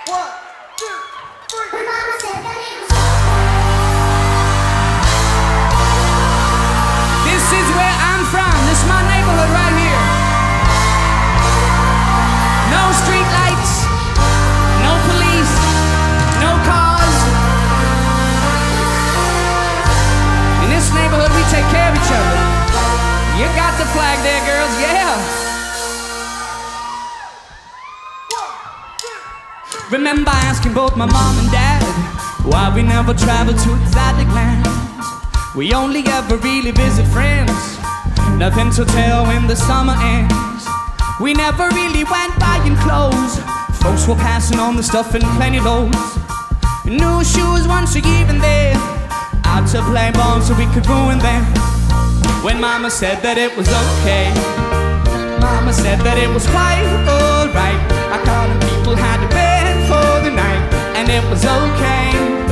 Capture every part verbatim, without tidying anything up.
One, two, three. Mama said that it was This is where I'm from. This is my neighborhood right here. No street lights, no police, no cars. In this neighborhood, we take care of each other. You got the flag there, girls, yeah. Remember asking both my mom and dad why we never traveled to exotic lands. We only ever really visit friends, nothing to tell when the summer ends. We never really went buying clothes, folks were passing on the stuff in plenty loads. New shoes once a year and then out to play ball so we could ruin them. When mama said that it was okay, mama said that it was quite alright. I called and people had to bed for the night, and it was okay.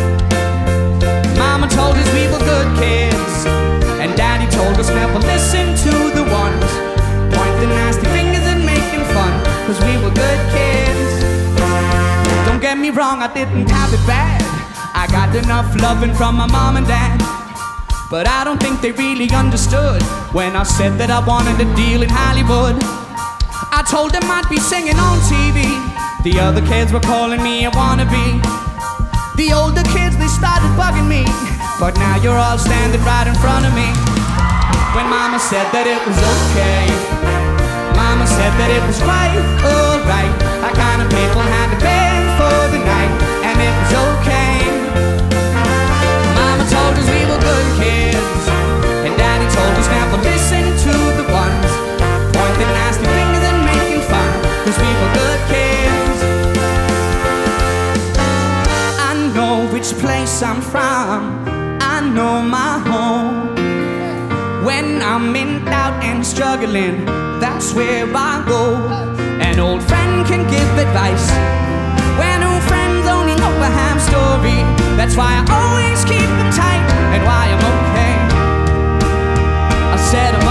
Mama told us we were good kids, and daddy told us never listen to the ones pointing nasty fingers and making fun, cause we were good kids. Don't get me wrong, I didn't have it bad. I got enough loving from my mom and dad, but I don't think they really understood when I said that I wanted a deal in Hollywood. I told them I'd be singing on T V. The other kids were calling me a wannabe. The older kids, they started bugging me, but now you're all standing right in front of me. When mama said that it was okay, mama said that it was quite alright. I kind of people had to beg for the night, and it was okay. Mama told us we were good kids, and daddy told us never listen to the ones pointing nasty fingers and making fun, cause we were good kids. I know which place I'm from, I know my home. When I'm in doubt and struggling, that's where I go. An old friend can give advice when new friends only know a half story. That's why I always keep them tight and why I'm okay. I said